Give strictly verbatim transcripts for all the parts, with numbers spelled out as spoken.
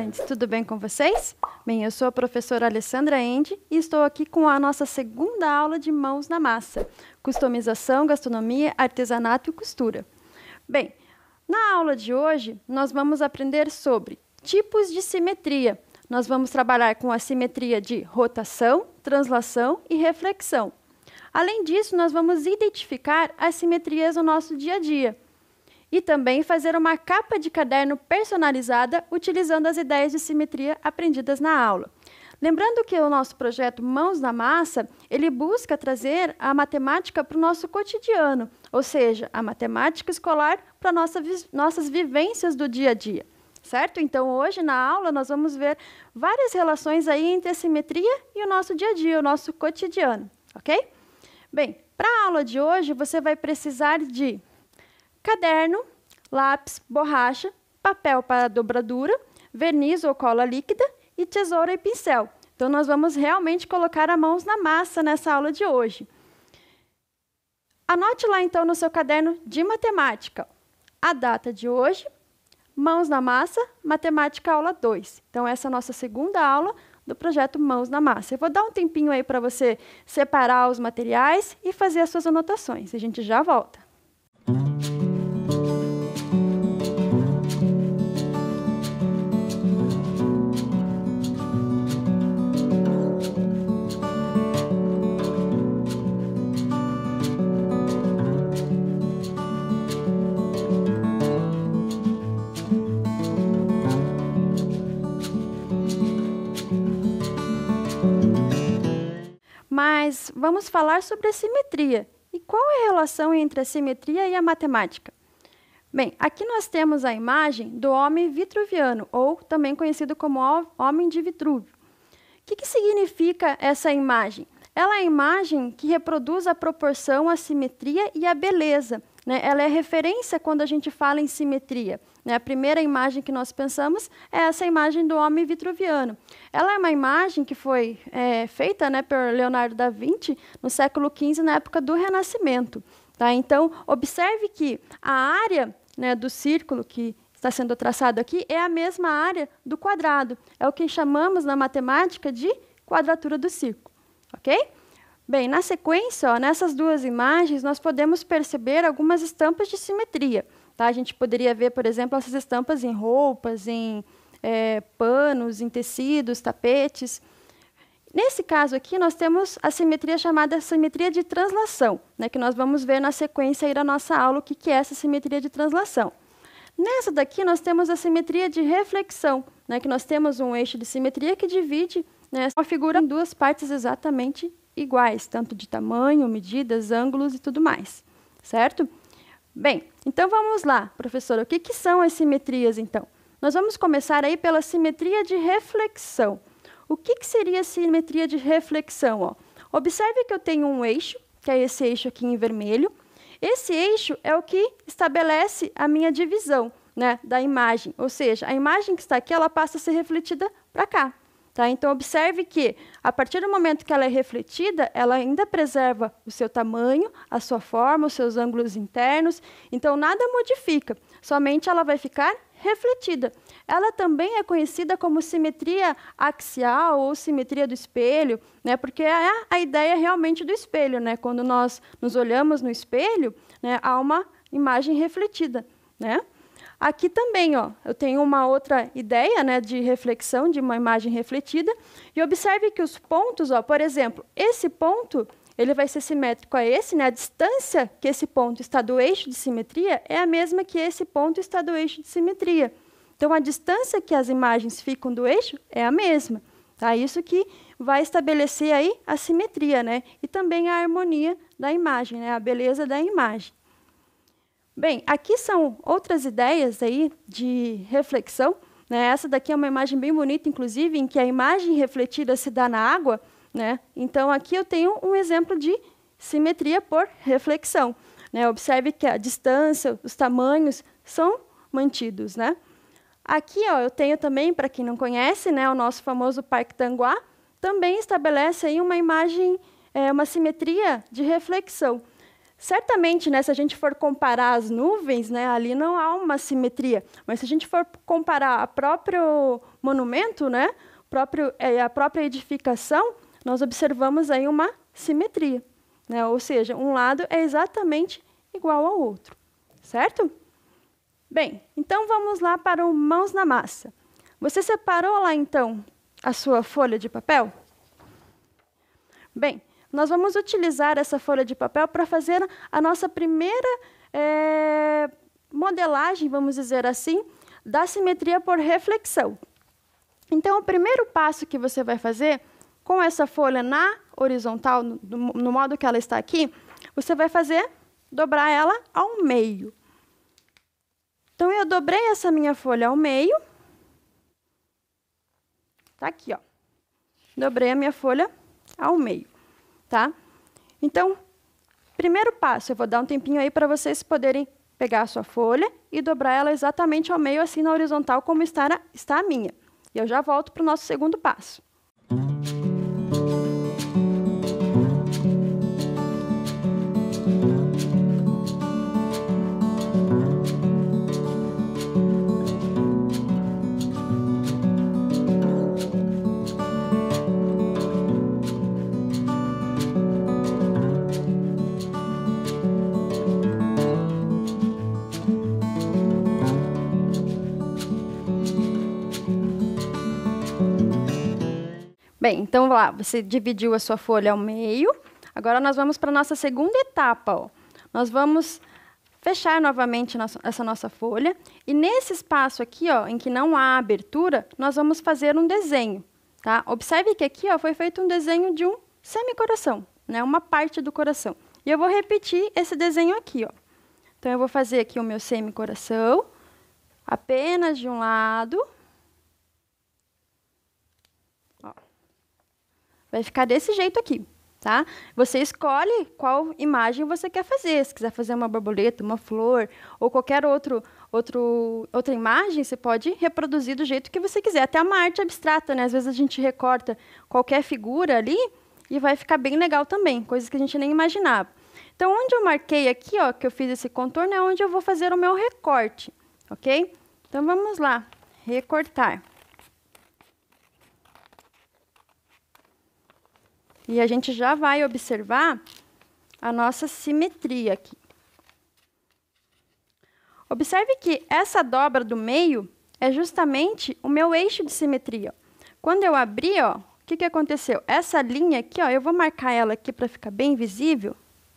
estudantes, tudo bem com vocês? Bem, eu sou a professora Alessandra Endi e estou aqui com a nossa segunda aula de Mãos na Massa, customização, gastronomia, artesanato e costura. Bem, na aula de hoje, nós vamos aprender sobre tipos de simetria. Nós vamos trabalhar com a simetria de rotação, translação e reflexão. Além disso, nós vamos identificar as simetrias no nosso dia a dia. E também fazer uma capa de caderno personalizada utilizando as ideias de simetria aprendidas na aula. Lembrando que o nosso projeto Mãos na Massa, ele busca trazer a matemática para o nosso cotidiano, ou seja, a matemática escolar para nossa, nossas vivências do dia a dia, certo? Então, hoje na aula nós vamos ver várias relações aí entre a simetria e o nosso dia a dia, o nosso cotidiano, ok? Bem, para a aula de hoje você vai precisar de caderno, lápis, borracha, papel para dobradura, verniz ou cola líquida e tesoura e pincel. Então, nós vamos realmente colocar as mãos na massa nessa aula de hoje. Anote lá, então, no seu caderno de matemática a data de hoje, Mãos na Massa, Matemática Aula dois. Então, essa é a nossa segunda aula do projeto Mãos na Massa. Eu vou dar um tempinho aí para você separar os materiais e fazer as suas anotações. A gente já volta. Mas vamos falar sobre a simetria. E qual é a relação entre a simetria e a matemática? Bem, aqui nós temos a imagem do homem vitruviano, ou também conhecido como homem de Vitrúvio. O que, que significa essa imagem? Ela é a imagem que reproduz a proporção, a simetria e a beleza, né? Ela é referência quando a gente fala em simetria, né? A primeira imagem que nós pensamos é essa imagem do homem vitruviano. Ela é uma imagem que foi é, feita, né, por Leonardo da Vinci no século quinze, na época do Renascimento. Tá? Então, observe que a área, né, do círculo que está sendo traçado aqui é a mesma área do quadrado. É o que chamamos na matemática de quadratura do círculo. Ok? Bem, na sequência, ó, nessas duas imagens, nós podemos perceber algumas estampas de simetria. Tá? A gente poderia ver, por exemplo, essas estampas em roupas, em é, panos, em tecidos, tapetes. Nesse caso aqui, nós temos a simetria chamada simetria de translação, né, que nós vamos ver na sequência aí da nossa aula o que, que é essa simetria de translação. Nessa daqui, nós temos a simetria de reflexão, né, que nós temos um eixo de simetria que divide, né, uma figura em duas partes exatamente iguais, tanto de tamanho, medidas, ângulos e tudo mais, certo? Bem, então vamos lá, professora, o que, que são as simetrias, então? Nós vamos começar aí pela simetria de reflexão. O que, que seria a simetria de reflexão? Ó? Observe que eu tenho um eixo, que é esse eixo aqui em vermelho. Esse eixo é o que estabelece a minha divisão, né, da imagem, ou seja, a imagem que está aqui, ela passa a ser refletida para cá. Tá? Então, observe que, a partir do momento que ela é refletida, ela ainda preserva o seu tamanho, a sua forma, os seus ângulos internos. Então, nada modifica, somente ela vai ficar refletida. Ela também é conhecida como simetria axial ou simetria do espelho, né? Porque é a ideia realmente do espelho. Né? Quando nós nos olhamos no espelho, né, há uma imagem refletida, né? Aqui também, ó, eu tenho uma outra ideia, né, de reflexão, de uma imagem refletida. E observe que os pontos, ó, por exemplo, esse ponto, ele vai ser simétrico a esse, né? A distância que esse ponto está do eixo de simetria é a mesma que esse ponto está do eixo de simetria. Então, a distância que as imagens ficam do eixo é a mesma. Tá? Isso que vai estabelecer aí a simetria, né? E também a harmonia da imagem, né? A beleza da imagem. Bem, aqui são outras ideias aí de reflexão, né? Essa daqui é uma imagem bem bonita, inclusive, em que a imagem refletida se dá na água, né? Então, aqui eu tenho um exemplo de simetria por reflexão, né? Observe que a distância, os tamanhos são mantidos, né? Aqui, ó, eu tenho também, para quem não conhece, né, o nosso famoso Parque Tanguá, também estabelece aí uma imagem, é, uma simetria de reflexão. Certamente, né, se a gente for comparar as nuvens, né, ali não há uma simetria. Mas se a gente for comparar o próprio monumento, né, próprio, é, a própria edificação, nós observamos aí uma simetria. Né? Ou seja, um lado é exatamente igual ao outro. Certo? Bem, então vamos lá para o mãos na massa. Você separou lá, então, a sua folha de papel? Bem, nós vamos utilizar essa folha de papel para fazer a nossa primeira é, modelagem, vamos dizer assim, da simetria por reflexão. Então, o primeiro passo que você vai fazer com essa folha na horizontal, no, no modo que ela está aqui, você vai fazer, dobrar ela ao meio. Então, eu dobrei essa minha folha ao meio. Tá aqui, ó. Dobrei a minha folha ao meio. Tá? Então, primeiro passo, eu vou dar um tempinho aí para vocês poderem pegar a sua folha e dobrar ela exatamente ao meio, assim na horizontal, como está a, está a minha. E eu já volto para o nosso segundo passo. Bem, então lá, você dividiu a sua folha ao meio. Agora nós vamos para a nossa segunda etapa. Ó. Nós vamos fechar novamente nossa, essa nossa folha. E nesse espaço aqui, ó, em que não há abertura, nós vamos fazer um desenho. Tá? Observe que aqui ó, foi feito um desenho de um semicoração, né? Uma parte do coração. E eu vou repetir esse desenho aqui. Ó. Então, eu vou fazer aqui o meu semicoração, apenas de um lado. Vai ficar desse jeito aqui, tá? Você escolhe qual imagem você quer fazer. Se quiser fazer uma borboleta, uma flor, ou qualquer outro, outro, outra imagem, você pode reproduzir do jeito que você quiser. Até uma arte abstrata, né? Às vezes a gente recorta qualquer figura ali e vai ficar bem legal também, coisas que a gente nem imaginava. Então, onde eu marquei aqui, ó, que eu fiz esse contorno, é onde eu vou fazer o meu recorte, ok? Então, vamos lá, recortar. E a gente já vai observar a nossa simetria aqui. Observe que essa dobra do meio é justamente o meu eixo de simetria. Quando eu abri, ó, o que, que aconteceu? Essa linha aqui, ó, eu vou marcar ela aqui para ficar bem visível.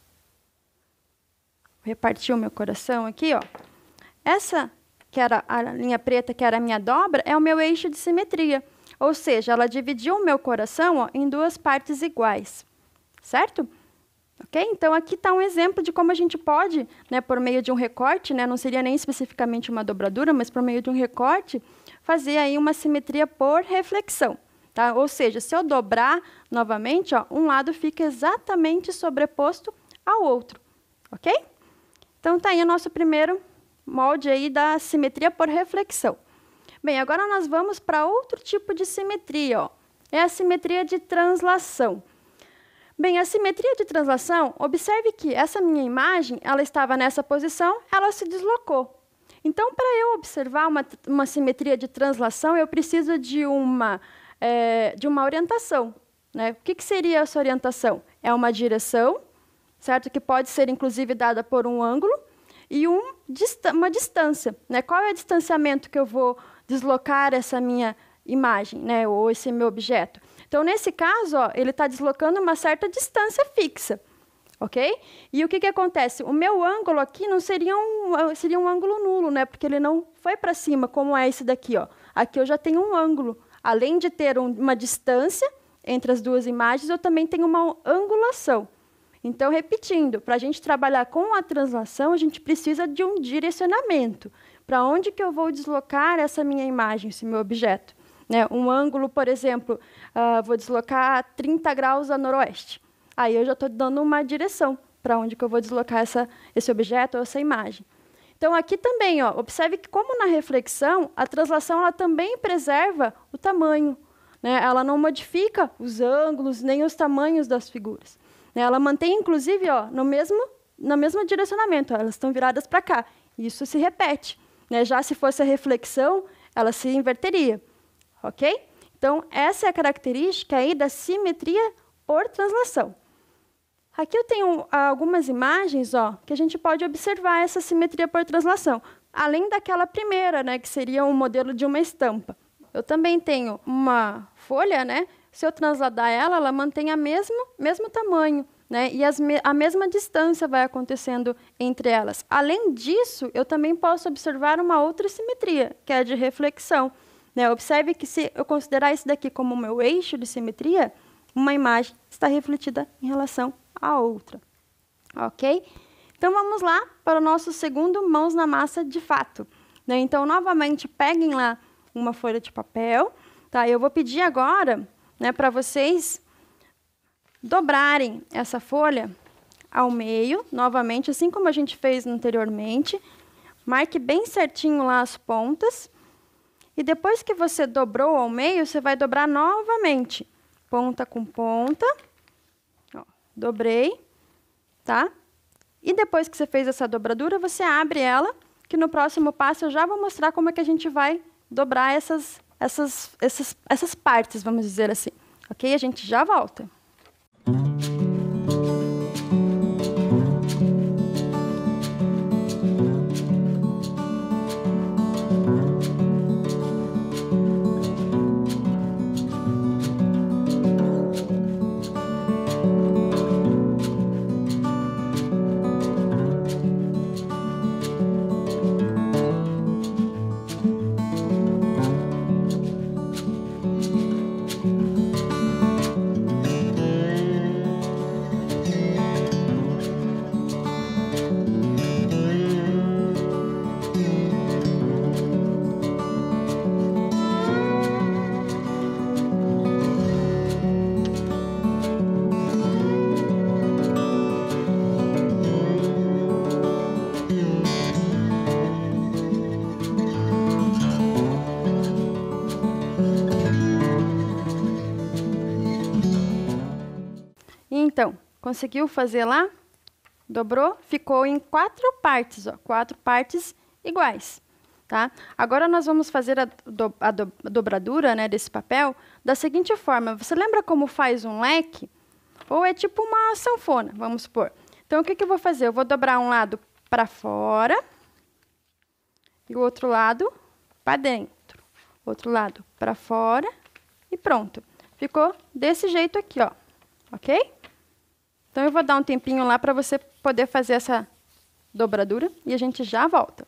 Vou repartir o meu coração aqui, ó. Essa, que era a linha preta, que era a minha dobra, é o meu eixo de simetria. Ou seja, ela dividiu o meu coração ó, em duas partes iguais, certo? Ok? Então, aqui está um exemplo de como a gente pode, né, por meio de um recorte, né, não seria nem especificamente uma dobradura, mas por meio de um recorte, fazer aí uma simetria por reflexão. Tá? Ou seja, se eu dobrar novamente, ó, um lado fica exatamente sobreposto ao outro. Ok? Então, está aí o nosso primeiro molde aí da simetria por reflexão. Bem, agora nós vamos para outro tipo de simetria, ó. É a simetria de translação. Bem, a simetria de translação, observe que essa minha imagem, ela estava nessa posição, ela se deslocou. Então, para eu observar uma, uma simetria de translação, eu preciso de uma, é, de uma orientação. Né? O que, que seria essa orientação? É uma direção, certo? Que pode ser, inclusive, dada por um ângulo, e um, uma distância. Né? Qual é o distanciamento que eu vou deslocar essa minha imagem, né, ou esse meu objeto? Então, nesse caso, ó, ele está deslocando uma certa distância fixa, ok? E o que, que acontece? O meu ângulo aqui não seria um, seria um ângulo nulo, né, porque ele não foi para cima, como é esse daqui. Ó. Aqui eu já tenho um ângulo. Além de ter um, uma distância entre as duas imagens, eu também tenho uma angulação. Então, repetindo, para a gente trabalhar com a translação, a gente precisa de um direcionamento. Para onde que eu vou deslocar essa minha imagem, esse meu objeto? Né? Um ângulo, por exemplo, uh, vou deslocar trinta graus a noroeste. Aí eu já estou dando uma direção para onde que eu vou deslocar essa, esse objeto ou essa imagem. Então, aqui também, ó, observe que, como na reflexão, a translação ela também preserva o tamanho. Né? Ela não modifica os ângulos nem os tamanhos das figuras. Né? Ela mantém, inclusive, ó, no mesmo no mesmo direcionamento, ó, elas estão viradas para cá. Isso se repete, né? Já se fosse a reflexão, ela se inverteria, ok? Então, essa é a característica aí da simetria por translação. Aqui eu tenho algumas imagens, ó, que a gente pode observar essa simetria por translação, além daquela primeira, né, que seria um modelo de uma estampa. Eu também tenho uma folha, né? Se eu transladar ela, ela mantém o mesmo, mesmo tamanho, né? E as me a mesma distância vai acontecendo entre elas. Além disso, eu também posso observar uma outra simetria, que é a de reflexão. Né? Observe que se eu considerar isso daqui como o meu eixo de simetria, uma imagem está refletida em relação à outra. Ok? Então, vamos lá para o nosso segundo mãos na massa de fato. Né? Então, novamente, peguem lá uma folha de papel. Tá? Eu vou pedir agora, né, para vocês dobrarem essa folha ao meio, novamente, assim como a gente fez anteriormente. Marque bem certinho lá as pontas. E depois que você dobrou ao meio, você vai dobrar novamente. Ponta com ponta. Ó, dobrei, tá? E depois que você fez essa dobradura, você abre ela, que no próximo passo eu já vou mostrar como é que a gente vai dobrar essas, essas, essas, essas partes, vamos dizer assim. Ok? A gente já volta. Então, conseguiu fazer lá? Dobrou? Ficou em quatro partes, ó, quatro partes iguais. Tá? Agora, nós vamos fazer a, do, a, do, a dobradura, né, desse papel da seguinte forma. Você lembra como faz um leque? Ou é tipo uma sanfona, vamos supor. Então, o que, que eu vou fazer? Eu vou dobrar um lado para fora e o outro lado para dentro. Outro lado para fora e pronto. Ficou desse jeito aqui, ó. Ok? Então, eu vou dar um tempinho lá para você poder fazer essa dobradura e a gente já volta.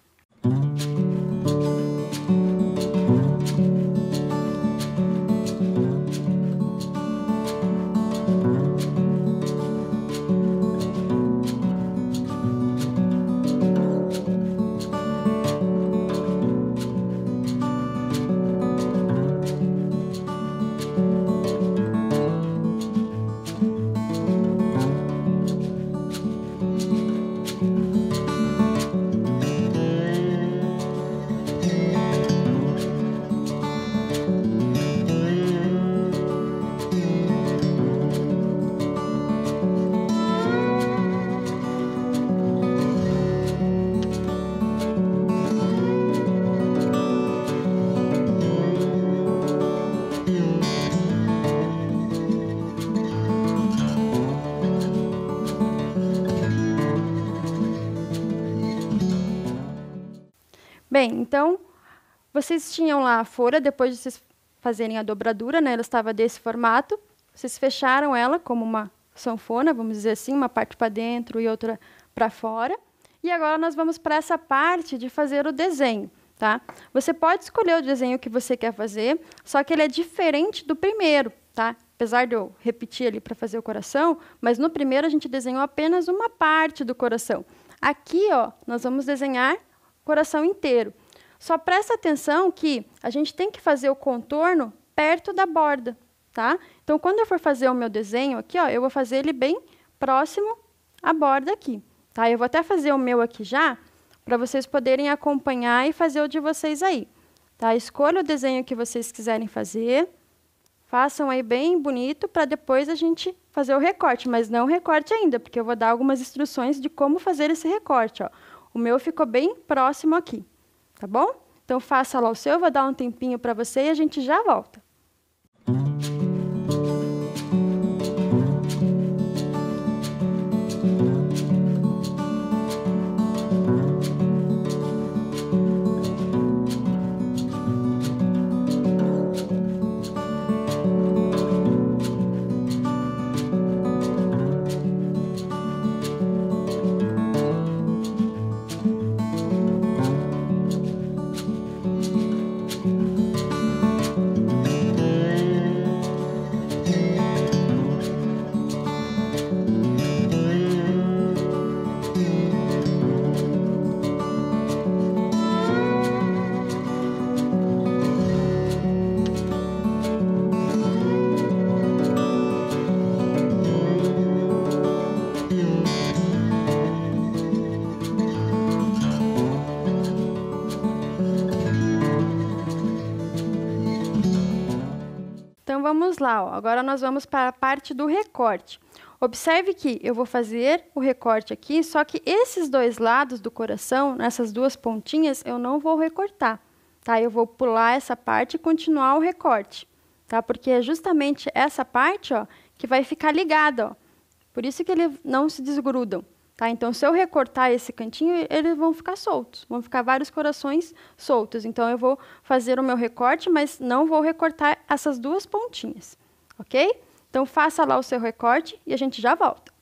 Bem, então, vocês tinham lá a folha, depois de vocês fazerem a dobradura, né, ela estava desse formato, vocês fecharam ela como uma sanfona, vamos dizer assim, uma parte para dentro e outra para fora. E agora nós vamos para essa parte de fazer o desenho, tá? Você pode escolher o desenho que você quer fazer, só que ele é diferente do primeiro, tá? Apesar de eu repetir ali para fazer o coração, mas no primeiro a gente desenhou apenas uma parte do coração. Aqui, ó, nós vamos desenhar coração inteiro. Só presta atenção que a gente tem que fazer o contorno perto da borda, tá? Então, quando eu for fazer o meu desenho aqui, ó, eu vou fazer ele bem próximo à borda aqui, tá? Eu vou até fazer o meu aqui já, para vocês poderem acompanhar e fazer o de vocês aí, tá? Escolha o desenho que vocês quiserem fazer, façam aí bem bonito, para depois a gente fazer o recorte, mas não o recorte ainda, porque eu vou dar algumas instruções de como fazer esse recorte, ó. O meu ficou bem próximo aqui, tá bom? Então, faça lá o seu, eu vou dar um tempinho para você e a gente já volta. Então, vamos lá, ó. Agora nós vamos para a parte do recorte. Observe que eu vou fazer o recorte aqui, só que esses dois lados do coração, nessas duas pontinhas, eu não vou recortar, tá? Eu vou pular essa parte e continuar o recorte, tá? Porque é justamente essa parte, ó, que vai ficar ligada, ó. Por isso que eles não se desgrudam, tá? Então, se eu recortar esse cantinho, eles vão ficar soltos, vão ficar vários corações soltos. Então, eu vou fazer o meu recorte, mas não vou recortar essas duas pontinhas, ok? Então, faça lá o seu recorte e a gente já volta.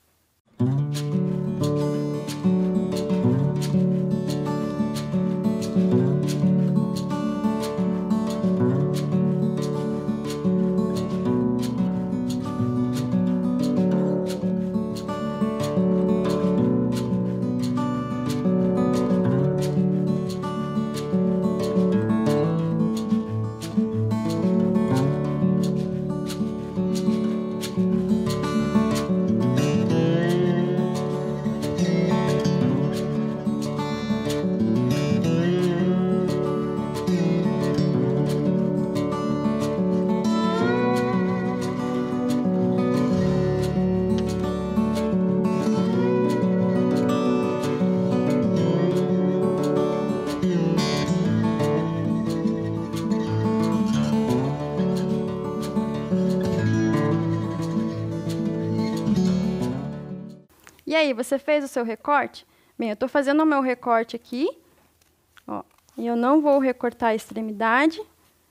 E aí, você fez o seu recorte? Bem, eu estou fazendo o meu recorte aqui, ó, e eu não vou recortar a extremidade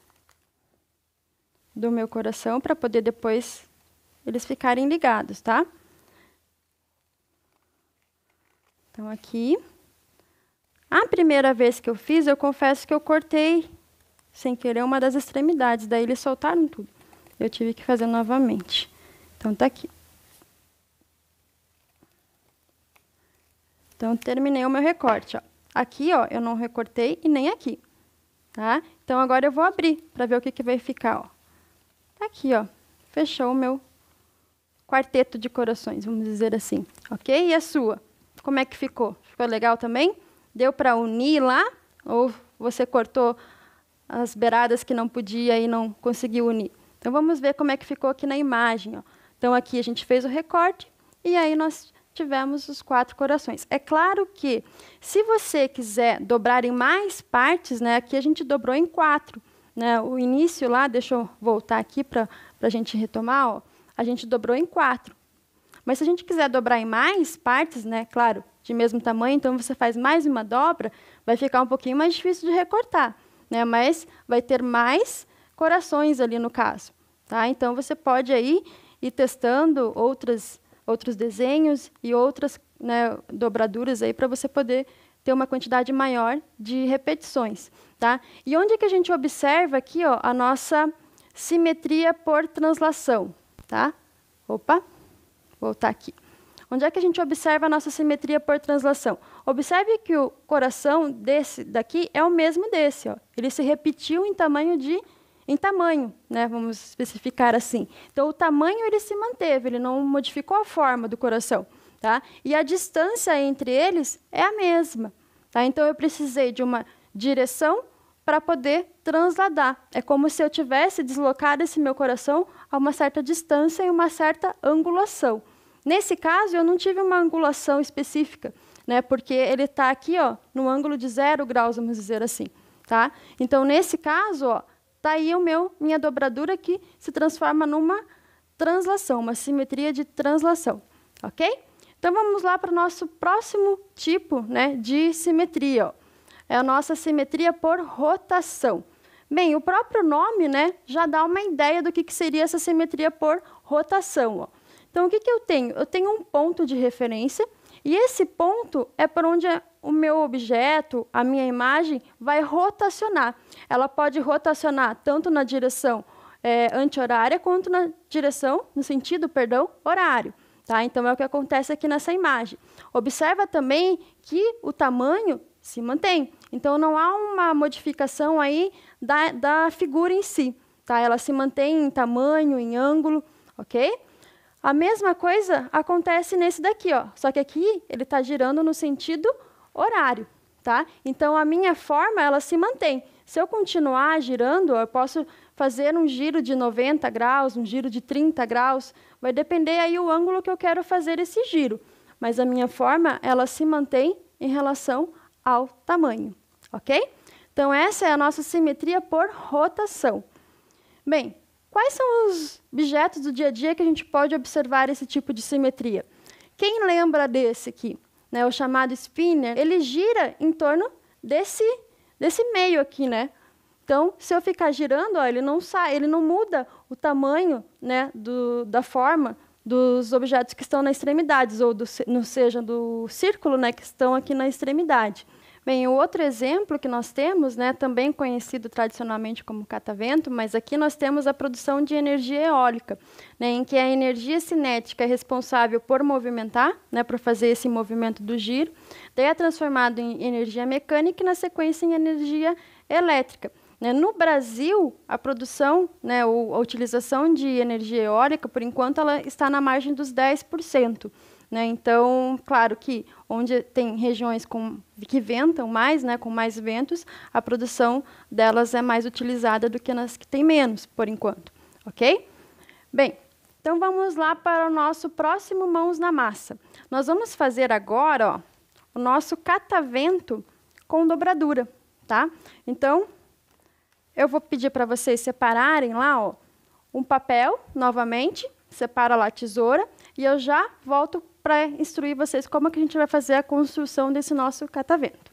do meu coração para poder depois eles ficarem ligados, tá? Então, aqui. A primeira vez que eu fiz, eu confesso que eu cortei sem querer uma das extremidades, daí eles soltaram tudo. Eu tive que fazer novamente. Então, tá aqui. Então, terminei o meu recorte, ó. Aqui, ó, eu não recortei e nem aqui, tá? Então, agora eu vou abrir para ver o que que vai ficar, ó. Tá aqui, ó. Fechou o meu quarteto de corações, vamos dizer assim, ok? E a sua? Como é que ficou? Ficou legal também? Deu para unir lá? Ou você cortou as beiradas que não podia e não conseguiu unir? Então, vamos ver como é que ficou aqui na imagem, ó. Então, aqui a gente fez o recorte e aí nós tivemos os quatro corações. É claro que, se você quiser dobrar em mais partes, né, aqui a gente dobrou em quatro. Né, o início lá, deixa eu voltar aqui para a gente retomar, ó, a gente dobrou em quatro. Mas se a gente quiser dobrar em mais partes, né, claro, de mesmo tamanho, então você faz mais uma dobra, vai ficar um pouquinho mais difícil de recortar, né, mas vai ter mais corações ali no caso. Tá? Então, você pode aí ir testando outras outros desenhos e outras, né, dobraduras aí para você poder ter uma quantidade maior de repetições, tá? E onde é que a gente observa aqui, ó, a nossa simetria por translação, tá? Opa, voltar aqui. Onde é que a gente observa a nossa simetria por translação? Observe que o coração desse daqui é o mesmo desse, ó. Ele se repetiu em tamanho de Em tamanho, né? Vamos especificar assim. Então, o tamanho ele se manteve, ele não modificou a forma do coração, tá? E a distância entre eles é a mesma, tá? Então, eu precisei de uma direção para poder transladar. É como se eu tivesse deslocado esse meu coração a uma certa distância e uma certa angulação. Nesse caso, eu não tive uma angulação específica, né? Porque ele está aqui, ó, no ângulo de zero graus, vamos dizer assim. Tá? Então, nesse caso, ó, tá aí o meu, minha dobradura que se transforma numa translação, uma simetria de translação. Ok? Então, vamos lá para o nosso próximo tipo, né, de simetria. Ó. É a nossa simetria por rotação. Bem, o próprio nome, né, já dá uma ideia do que, que seria essa simetria por rotação. Ó. Então, o que, que eu tenho? Eu tenho um ponto de referência, e esse ponto é por onde o meu objeto, a minha imagem, vai rotacionar. Ela pode rotacionar tanto na direção é, anti-horária, quanto na direção, no sentido, perdão, horário. Tá? Então, é o que acontece aqui nessa imagem. Observa também que o tamanho se mantém. Então, não há uma modificação aí da, da figura em si. Tá? Ela se mantém em tamanho, em ângulo, ok? A mesma coisa acontece nesse daqui, ó. Só que aqui ele está girando no sentido horário. Tá? Então, a minha forma ela se mantém. Se eu continuar girando, eu posso fazer um giro de noventa graus, um giro de trinta graus. Vai depender aí o ângulo que eu quero fazer esse giro. Mas a minha forma ela se mantém em relação ao tamanho. Ok? Então, essa é a nossa simetria por rotação. Bem, quais são os objetos do dia a dia que a gente pode observar esse tipo de simetria? Quem lembra desse aqui? Né, o chamado spinner, ele gira em torno desse, desse meio aqui, né? Então, se eu ficar girando, ó, ele não sai, ele não muda o tamanho, né, do, da forma dos objetos que estão nas extremidades, ou do, no, seja do círculo, né, que estão aqui na extremidade. Bem, o outro exemplo que nós temos, né, também conhecido tradicionalmente como catavento, mas aqui nós temos a produção de energia eólica, né, em que a energia cinética é responsável por movimentar, né, por fazer esse movimento do giro, daí é transformado em energia mecânica e, na sequência, em energia elétrica. Né. No Brasil, a produção, né, ou a utilização de energia eólica, por enquanto, ela está na margem dos dez por cento. Né? Então, claro que onde tem regiões com, que ventam mais, né, com mais ventos, a produção delas é mais utilizada do que nas que tem menos, por enquanto. Ok? Bem, então vamos lá para o nosso próximo Mãos na Massa. Nós vamos fazer agora, ó, o nosso catavento com dobradura. Tá? Então, eu vou pedir para vocês separarem lá, ó, um papel, novamente, separa lá a tesoura, e eu já volto para instruir vocês como que a gente vai fazer a construção desse nosso catavento.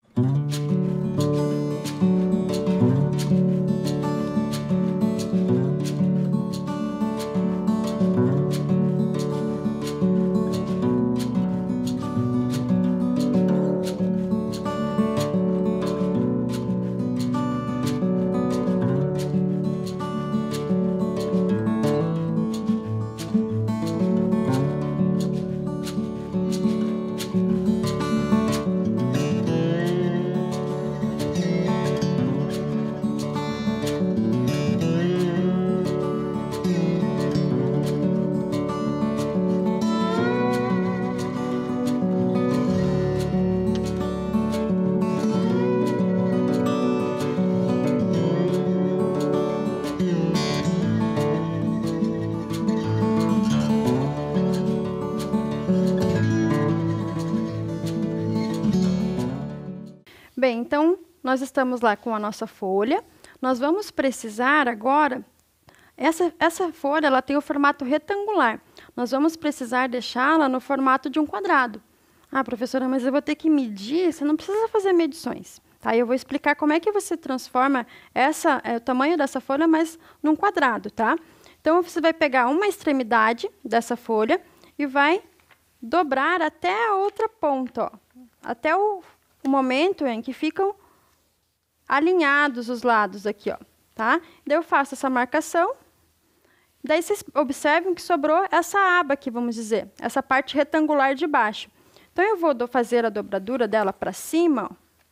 Bem, então, nós estamos lá com a nossa folha. Nós vamos precisar agora... Essa, essa folha ela tem o formato retangular. Nós vamos precisar deixá-la no formato de um quadrado. Ah, professora, mas eu vou ter que medir? Você não precisa fazer medições. Tá? Eu vou explicar como é que você transforma essa, é, o tamanho dessa folha, mas num quadrado. Tá? Então, você vai pegar uma extremidade dessa folha e vai dobrar até a outra ponta. Ó, até o... o momento em que ficam alinhados os lados aqui, ó, tá? Daí eu faço essa marcação, daí vocês observem que sobrou essa aba aqui, vamos dizer, essa parte retangular de baixo. Então, eu vou fazer a dobradura dela para cima, ó,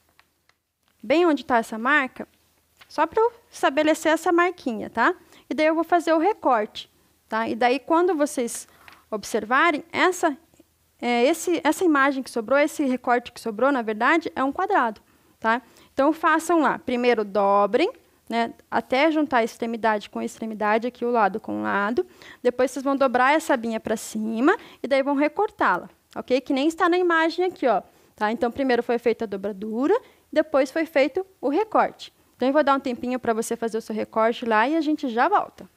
bem onde está essa marca, só para eu estabelecer essa marquinha, tá? E daí eu vou fazer o recorte, tá? E daí, quando vocês observarem, essa É, esse, essa imagem que sobrou, esse recorte que sobrou, na verdade, é um quadrado. Tá? Então, façam lá. Primeiro, dobrem, né, até juntar a extremidade com a extremidade, aqui o lado com o lado. Depois, vocês vão dobrar essa abinha para cima e daí vão recortá-la, ok? Que nem está na imagem aqui, ó. Tá? Então, primeiro foi feita a dobradura, depois foi feito o recorte. Então, eu vou dar um tempinho para você fazer o seu recorte lá e a gente já volta.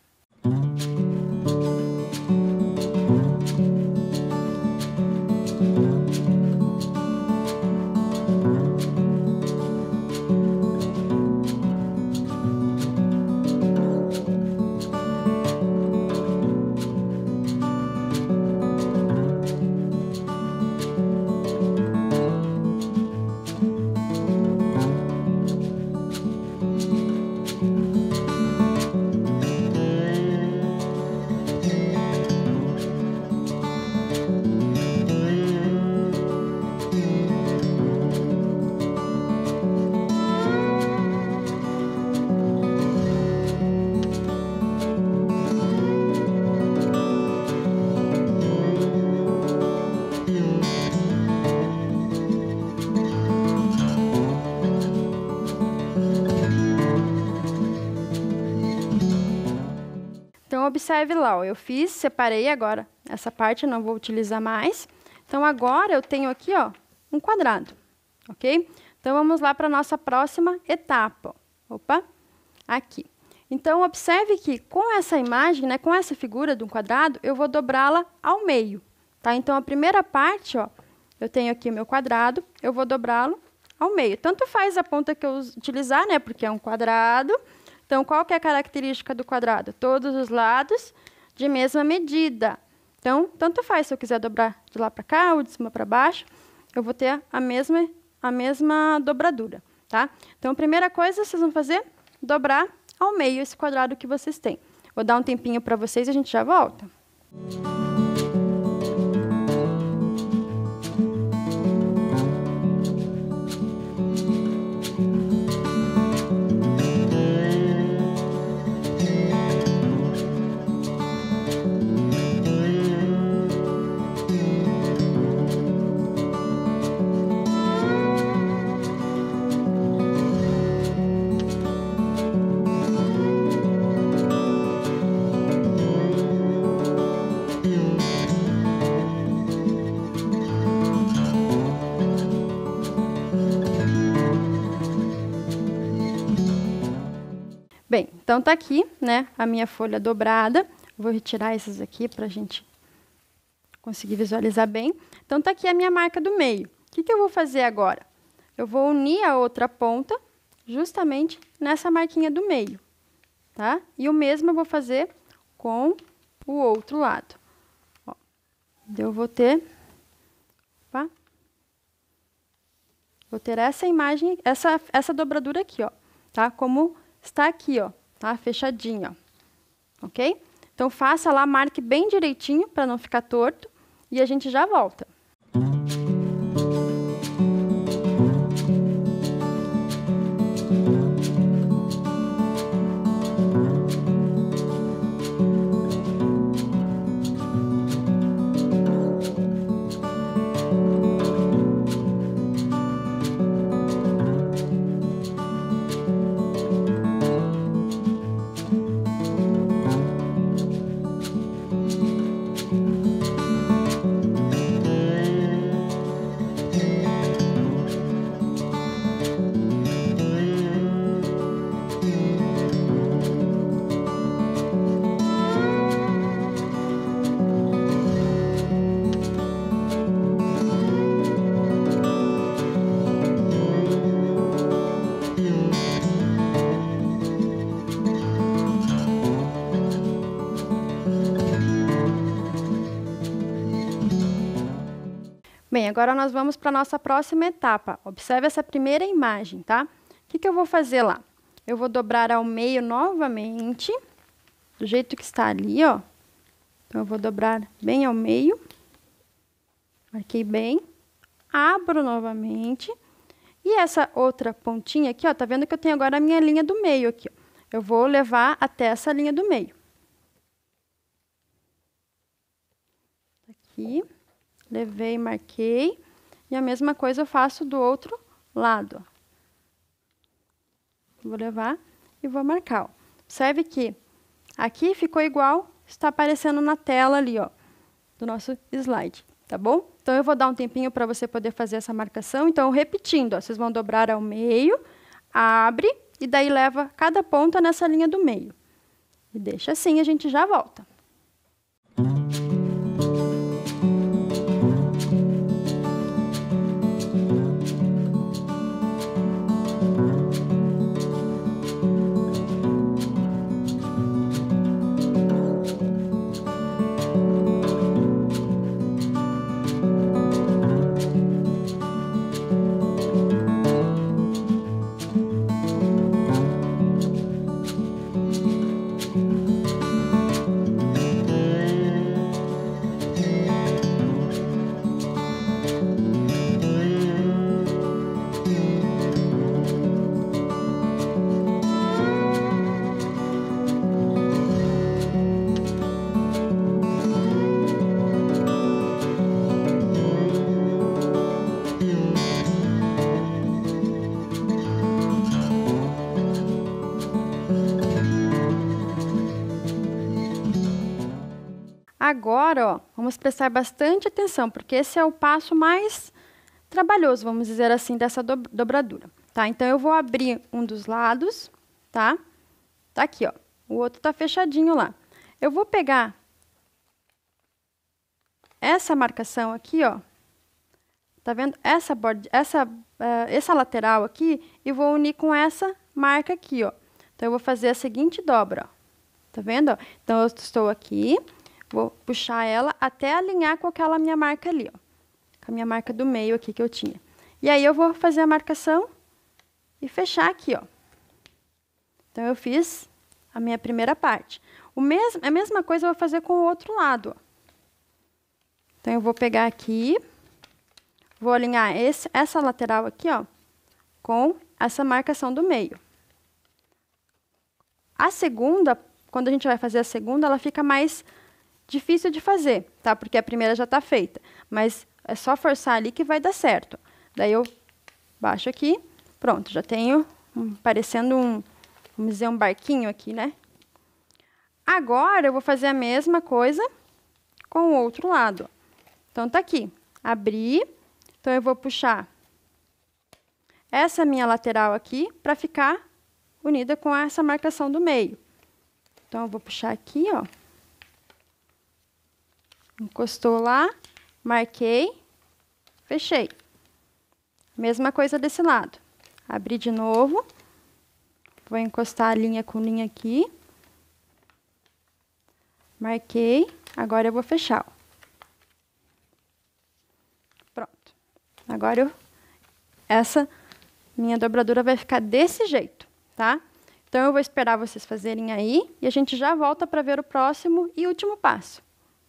Então, observe lá, ó, eu fiz, separei agora essa parte, eu não vou utilizar mais. Então, agora eu tenho aqui, ó, um quadrado, ok? Então, vamos lá para a nossa próxima etapa. Opa, aqui. Então, observe que com essa imagem, né, com essa figura de um quadrado, eu vou dobrá-la ao meio, tá? Então, a primeira parte, ó, eu tenho aqui o meu quadrado, eu vou dobrá-lo ao meio. Tanto faz a ponta que eu utilizar, né, porque é um quadrado. Então, qual que é a característica do quadrado? Todos os lados de mesma medida. Então, tanto faz se eu quiser dobrar de lá para cá ou de cima para baixo, eu vou ter a mesma, a mesma dobradura, tá? Então, a primeira coisa vocês vão fazer, dobrar ao meio esse quadrado que vocês têm. Vou dar um tempinho para vocês e a gente já volta. Bem, então tá aqui, né, a minha folha dobrada. Vou retirar esses aqui para a gente conseguir visualizar bem. Então tá aqui a minha marca do meio. O que que eu vou fazer agora? Eu vou unir a outra ponta justamente nessa marquinha do meio, tá? E o mesmo eu vou fazer com o outro lado. Ó, eu vou ter, opa, vou ter essa imagem, essa, essa dobradura aqui, ó, tá? Como está aqui, ó, tá? Fechadinho, ó. Ok? Então, faça lá, marque bem direitinho para não ficar torto e a gente já volta. Bem, agora nós vamos para a nossa próxima etapa. Observe essa primeira imagem, tá? O que que eu vou fazer lá? Eu vou dobrar ao meio novamente, do jeito que está ali, ó. Então, eu vou dobrar bem ao meio. Marquei bem. Abro novamente. E essa outra pontinha aqui, ó, tá vendo que eu tenho agora a minha linha do meio aqui, ó. Eu vou levar até essa linha do meio. Aqui. Levei, marquei. E a mesma coisa eu faço do outro lado, ó. Vou levar e vou marcar, ó. Observe que aqui ficou igual, está aparecendo na tela ali, ó, do nosso slide, tá bom? Então, eu vou dar um tempinho para você poder fazer essa marcação. Então, repetindo, ó, vocês vão dobrar ao meio, abre, e daí leva cada ponta nessa linha do meio. E deixa assim, a gente já volta. Agora, ó, vamos prestar bastante atenção, porque esse é o passo mais trabalhoso, vamos dizer assim, dessa do dobradura, tá? Então, eu vou abrir um dos lados, tá? Tá aqui, ó. O outro tá fechadinho lá. Eu vou pegar essa marcação aqui, ó. Tá vendo? Essa, borda, essa, uh, essa lateral aqui, e vou unir com essa marca aqui, ó. Então, eu vou fazer a seguinte dobra, ó. Tá vendo? Ó? Então, eu estou aqui. Vou puxar ela até alinhar com aquela minha marca ali, ó. Com a minha marca do meio aqui que eu tinha. E aí, eu vou fazer a marcação e fechar aqui, ó. Então, eu fiz a minha primeira parte. O mesmo, a mesma coisa eu vou fazer com o outro lado, ó. Então, eu vou pegar aqui, vou alinhar esse, essa lateral aqui, ó, com essa marcação do meio. A segunda, quando a gente vai fazer a segunda, ela fica mais difícil de fazer, tá? Porque a primeira já tá feita. Mas é só forçar ali que vai dar certo. Daí eu baixo aqui, pronto, já tenho um, parecendo um, vamos dizer, um barquinho aqui, né? Agora eu vou fazer a mesma coisa com o outro lado. Então, tá aqui, abri, então eu vou puxar essa minha lateral aqui para ficar unida com essa marcação do meio. Então, eu vou puxar aqui, ó. Encostou lá, marquei, fechei. Mesma coisa desse lado. Abri de novo. Vou encostar a linha com linha aqui. Marquei. Agora eu vou fechar, ó. Pronto. Agora eu, essa minha dobradura vai ficar desse jeito, tá? Então, eu vou esperar vocês fazerem aí e a gente já volta para ver o próximo e último passo.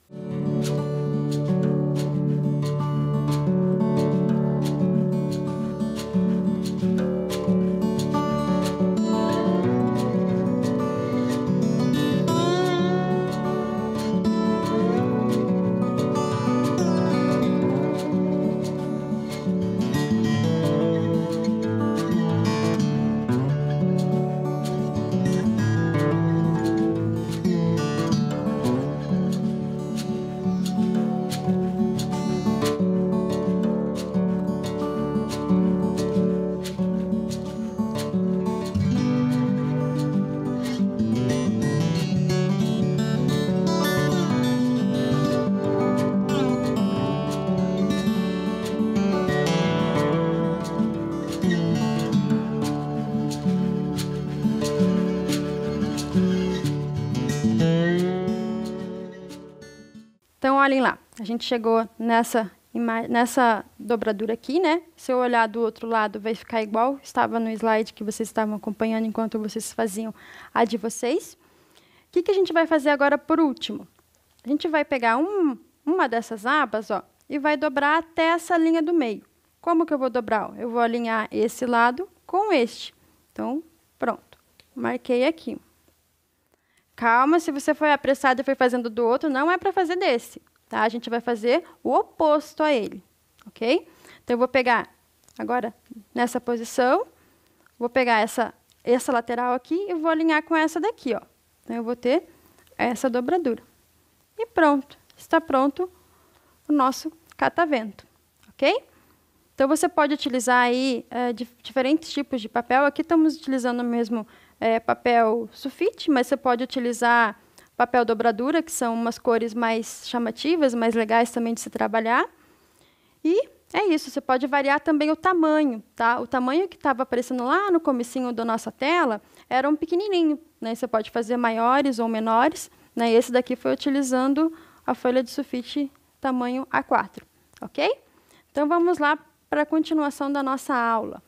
Então, olhem lá, a gente chegou nessa, nessa dobradura aqui, né? Se eu olhar do outro lado, vai ficar igual estava no slide que vocês estavam acompanhando enquanto vocês faziam a de vocês. O que que a gente vai fazer agora por último? A gente vai pegar um, uma dessas abas, ó, e vai dobrar até essa linha do meio. Como que eu vou dobrar? Eu vou alinhar esse lado com este. Então, pronto. Marquei aqui. Calma, se você foi apressado e foi fazendo do outro, não é para fazer desse, tá? A gente vai fazer o oposto a ele, ok? Então, eu vou pegar, agora, nessa posição, vou pegar essa essa lateral aqui e vou alinhar com essa daqui, ó. Então, eu vou ter essa dobradura. E pronto, está pronto o nosso catavento, ok? Então, você pode utilizar aí é, de, diferentes tipos de papel. Aqui estamos utilizando mesmo é, papel sulfite, mas você pode utilizar papel dobradura, que são umas cores mais chamativas, mais legais também de se trabalhar. E é isso, você pode variar também o tamanho, tá? O tamanho que estava aparecendo lá no comecinho da nossa tela era um pequenininho, né? Você pode fazer maiores ou menores, né? E esse daqui foi utilizando a folha de sulfite tamanho A quatro, ok? Então, vamos lá para a continuação da nossa aula.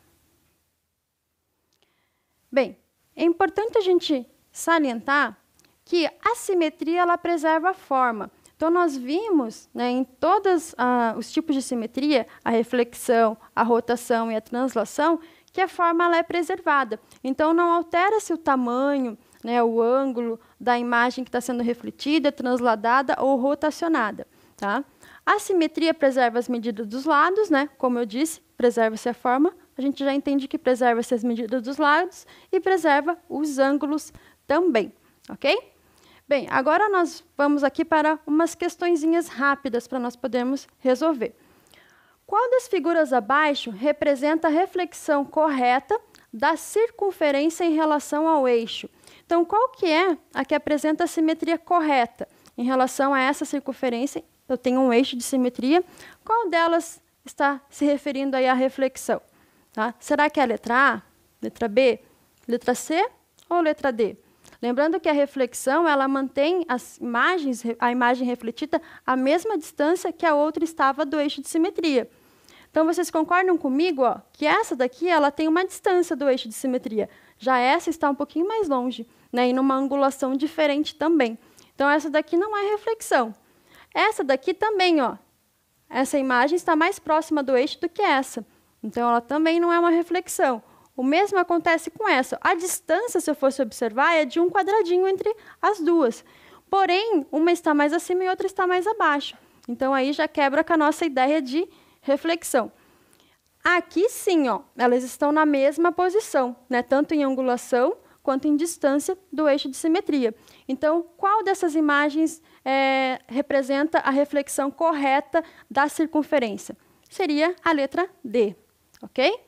Bem, é importante a gente salientar que a simetria ela preserva a forma. Então, nós vimos, né, em todos ah, os tipos de simetria, a reflexão, a rotação e a translação, que a forma ela é preservada. Então, não altera-se o tamanho, né, o ângulo da imagem que está sendo refletida, transladada ou rotacionada, tá? A simetria preserva as medidas dos lados, né? Como eu disse, preserva-se a forma. A gente já entende que preserva-se as medidas dos lados e preserva os ângulos também, ok? Bem, agora nós vamos aqui para umas questõezinhas rápidas para nós podermos resolver. Qual das figuras abaixo representa a reflexão correta da circunferência em relação ao eixo? Então, qual que é a que apresenta a simetria correta em relação a essa circunferência? Eu tenho um eixo de simetria. Qual delas está se referindo aí à reflexão? Tá? Será que é a letra A, letra B, letra C ou letra D? Lembrando que a reflexão ela mantém as imagens, a imagem refletida à mesma distância que a outra estava do eixo de simetria. Então, vocês concordam comigo ó, que essa daqui ela tem uma distância do eixo de simetria. Já essa está um pouquinho mais longe, né, e numa angulação diferente também. Então, essa daqui não é reflexão. Essa daqui também, ó, essa imagem está mais próxima do eixo do que essa. Então, ela também não é uma reflexão. O mesmo acontece com essa. A distância, se eu fosse observar, é de um quadradinho entre as duas. Porém, uma está mais acima e outra está mais abaixo. Então, aí já quebra com a nossa ideia de reflexão. Aqui, sim, ó, elas estão na mesma posição, né? Tanto em angulação quanto em distância do eixo de simetria. Então, qual dessas imagens é, representa a reflexão correta da circunferência? Seria a letra D, ok?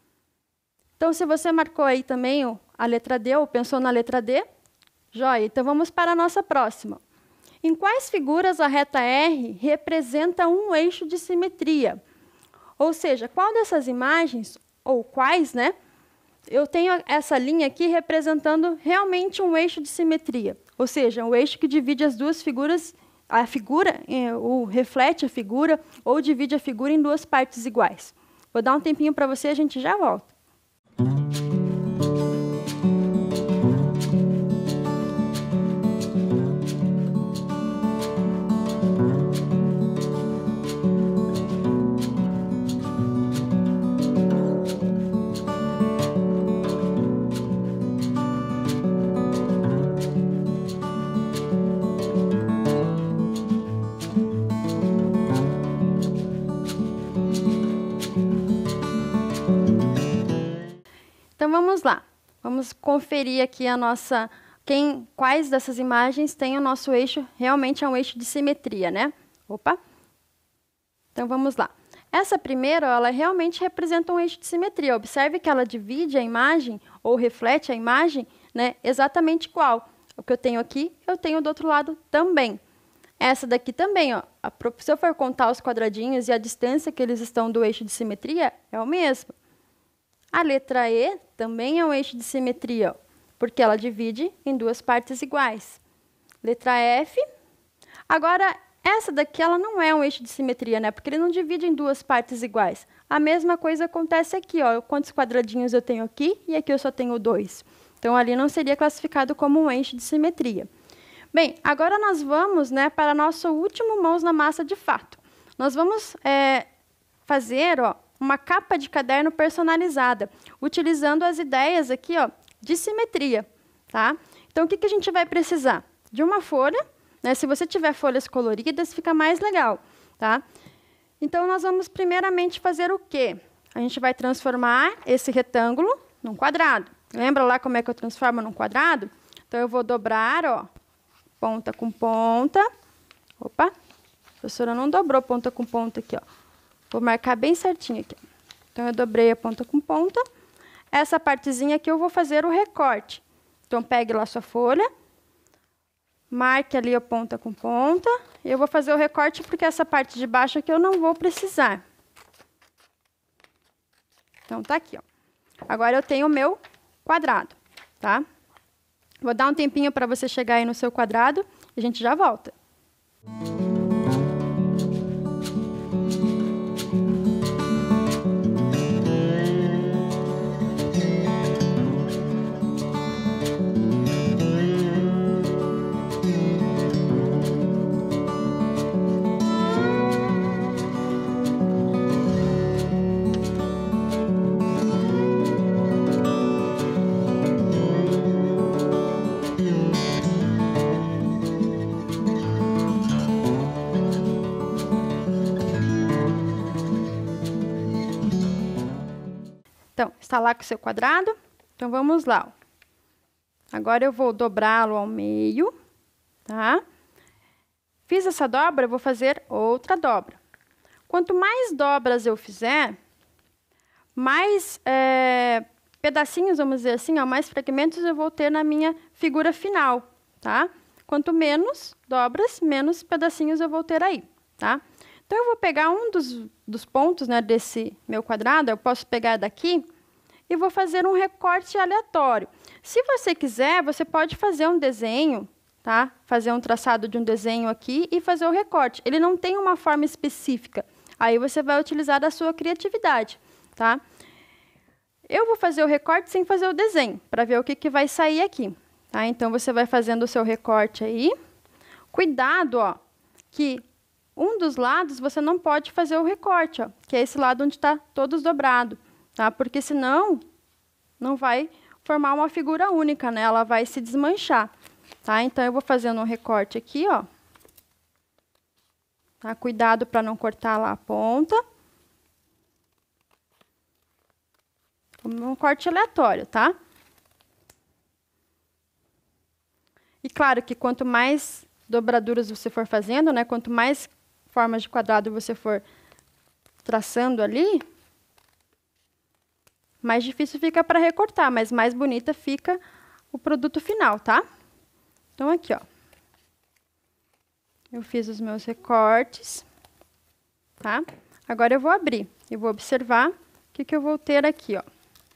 Então, se você marcou aí também ó, a letra D ou pensou na letra D, joia. Então, vamos para a nossa próxima. Em quais figuras a reta R representa um eixo de simetria? Ou seja, qual dessas imagens, ou quais, né? Eu tenho essa linha aqui representando realmente um eixo de simetria. Ou seja, um eixo que divide as duas figuras, a figura, ou reflete a figura, ou divide a figura em duas partes iguais. Vou dar um tempinho para você, a gente já volta. Então, vamos lá. Vamos conferir aqui a nossa... Quem, quais dessas imagens tem o nosso eixo, realmente é um eixo de simetria, né? Opa! Então, vamos lá. Essa primeira, ela realmente representa um eixo de simetria. Observe que ela divide a imagem, ou reflete a imagem, né, exatamente igual. O que eu tenho aqui, eu tenho do outro lado também. Essa daqui também, ó. Se eu for contar os quadradinhos e a distância que eles estão do eixo de simetria, é o mesmo. A letra E também é um eixo de simetria, ó, porque ela divide em duas partes iguais. Letra F. Agora, essa daqui ela não é um eixo de simetria, né? Porque ele não divide em duas partes iguais. A mesma coisa acontece aqui, ó. Quantos quadradinhos eu tenho aqui e aqui eu só tenho dois. Então, ali não seria classificado como um eixo de simetria. Bem, agora nós vamos, né, para nosso último mãos na massa de fato. Nós vamos é, fazer, ó, uma capa de caderno personalizada, utilizando as ideias aqui, ó, de simetria, tá? Então, o que, que a gente vai precisar? De uma folha, né? Se você tiver folhas coloridas, fica mais legal, tá? Então, nós vamos primeiramente fazer o quê? A gente vai transformar esse retângulo num quadrado. Lembra lá como é que eu transformo num quadrado? Então, eu vou dobrar, ó, ponta com ponta. Opa, a professora não dobrou ponta com ponta aqui, ó. Vou marcar bem certinho aqui. Então, eu dobrei a ponta com ponta. Essa partezinha aqui eu vou fazer o recorte. Então, pegue lá sua folha, marque ali a ponta com ponta. Eu vou fazer o recorte porque essa parte de baixo aqui eu não vou precisar. Então, tá aqui, ó. Agora, eu tenho o meu quadrado, tá? Vou dar um tempinho para você chegar aí no seu quadrado e a gente já volta. Então, está lá com o seu quadrado. Então, vamos lá. Ó. Agora, eu vou dobrá-lo ao meio, tá? Fiz essa dobra, eu vou fazer outra dobra. Quanto mais dobras eu fizer, mais é, pedacinhos, vamos dizer assim, ó, mais fragmentos eu vou ter na minha figura final, tá? Quanto menos dobras, menos pedacinhos eu vou ter aí, tá? Então, eu vou pegar um dos, dos pontos, né, desse meu quadrado, eu posso pegar daqui e vou fazer um recorte aleatório. Se você quiser, você pode fazer um desenho, tá? Fazer um traçado de um desenho aqui e fazer o recorte. Ele não tem uma forma específica. Aí, você vai utilizar a sua criatividade, tá? Eu vou fazer o recorte sem fazer o desenho, para ver o que, que vai sair aqui, tá? Então, você vai fazendo o seu recorte aí. Cuidado, ó, que um dos lados você não pode fazer o recorte, ó, que é esse lado onde está todos dobrado, tá? Porque senão não vai formar uma figura única, né? Ela vai se desmanchar, tá? Então, eu vou fazendo um recorte aqui, ó. Tá? Cuidado para não cortar lá a ponta. Um corte aleatório, tá? E claro que quanto mais dobraduras você for fazendo, né? Quanto mais formas de quadrado você for traçando ali, mais difícil fica para recortar, mas mais bonita fica o produto final, tá? Então, aqui, ó. Eu fiz os meus recortes, tá? Agora, eu vou abrir. Eu vou observar o que, que eu vou ter aqui, ó.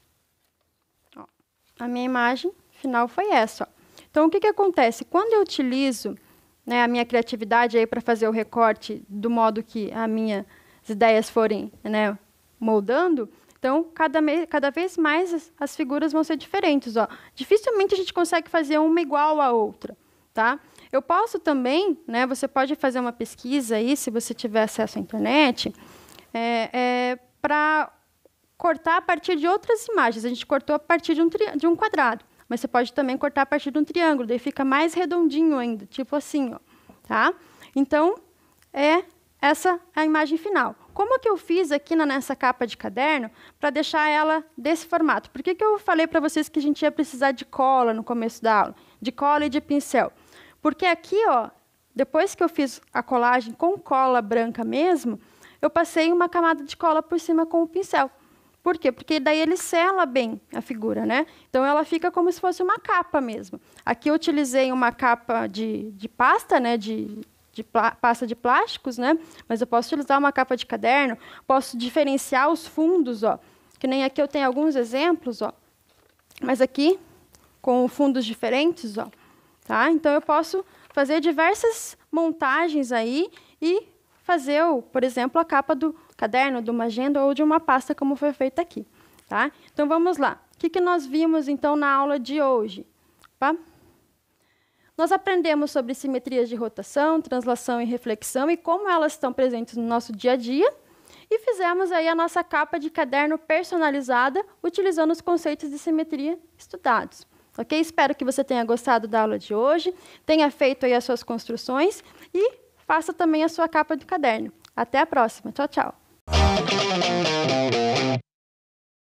Ó. A minha imagem final foi essa, ó. Então, o que, que acontece? Quando eu utilizo, né, a minha criatividade aí para fazer o recorte do modo que as minhas ideias forem, né, moldando, então, cada, me, cada vez mais as, as figuras vão ser diferentes, ó. Dificilmente a gente consegue fazer uma igual à outra, tá? Eu posso também, né, você pode fazer uma pesquisa aí, se você tiver acesso à internet, é, é, para cortar a partir de outras imagens. A gente cortou a partir de um, tri, de um quadrado, mas você pode também cortar a partir de um triângulo, daí fica mais redondinho ainda, tipo assim, ó, tá? Então, é essa a imagem final. Como que eu fiz aqui na, nessa capa de caderno para deixar ela desse formato? Por que que eu falei para vocês que a gente ia precisar de cola no começo da aula? De cola e de pincel. Porque aqui, ó, depois que eu fiz a colagem com cola branca mesmo, eu passei uma camada de cola por cima com o pincel. Por quê? Porque daí ele sela bem a figura, né? Então, ela fica como se fosse uma capa mesmo. Aqui eu utilizei uma capa de, de pasta, né? De, de pasta de plásticos, né? Mas eu posso utilizar uma capa de caderno, posso diferenciar os fundos, ó. Que nem aqui eu tenho alguns exemplos, ó. Mas aqui, com fundos diferentes, ó. Tá? Então, eu posso fazer diversas montagens aí e fazer, por exemplo, a capa do caderno, de uma agenda ou de uma pasta, como foi feito aqui. Tá? Então, vamos lá. O que, que nós vimos, então, na aula de hoje? Tá? Nós aprendemos sobre simetrias de rotação, translação e reflexão e como elas estão presentes no nosso dia a dia. E fizemos aí a nossa capa de caderno personalizada, utilizando os conceitos de simetria estudados. Ok? Espero que você tenha gostado da aula de hoje, tenha feito aí as suas construções e faça também a sua capa de caderno. Até a próxima. Tchau, tchau.